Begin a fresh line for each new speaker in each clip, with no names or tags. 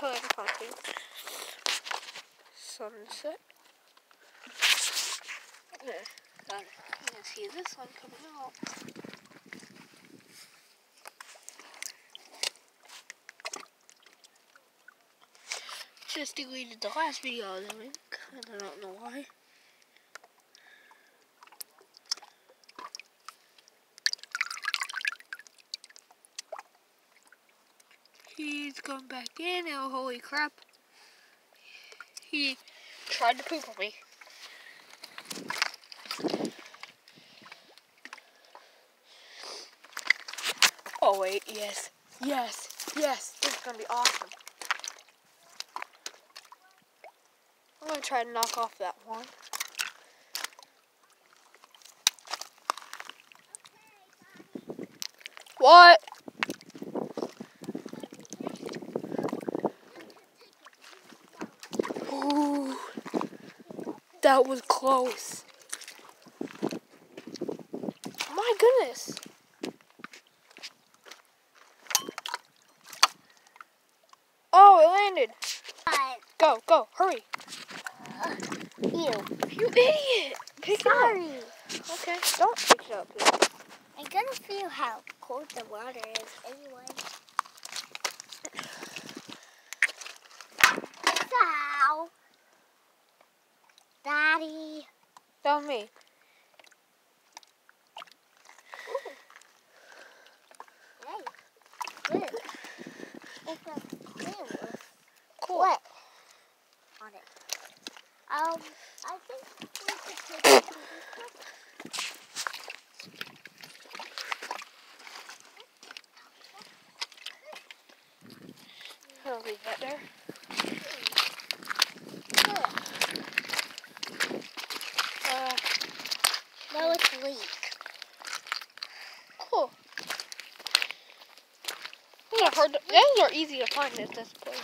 time hunting. Sunset. Yeah, you can see the sun coming out. Just deleted the last video I was doing, and I don't know why. He's going back in, and holy crap. He tried to poop on me. Oh wait, yes, yes, yes, this is gonna be awesome. I'm gonna try to knock off that one. What? Ooh, that was close. My goodness. Oh, it landed. Go, go, hurry. You idiot. Pick it up. Okay, don't pick it up.
I'm gonna feel how cold the water is anyway. So, Daddy.
Tell me.
Hey, good. It's a clear
Cool.
wet on it. I think we could take it to
I'll leave that there.
now it's leak.
Cool. Those are easy to find at this place.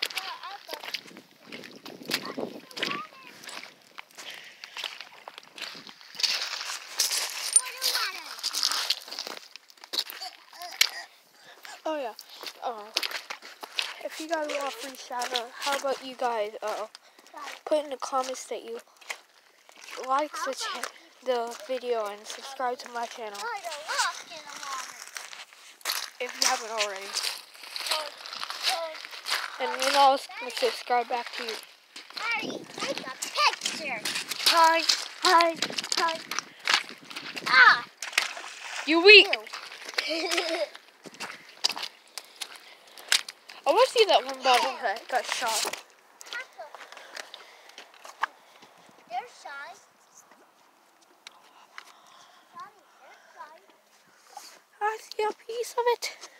Oh yeah. If you guys want a free shout out, how about you guys put in the comments that you like the video and subscribe to my channel if you haven't already. And then I'll subscribe back to you.
Hurry, take a picture.
Hi. Hi.
Hi. Ah.
You weak. I want to see that one bottle that got shot.
They're shy. Daddy, they're shy.
I see a piece of it.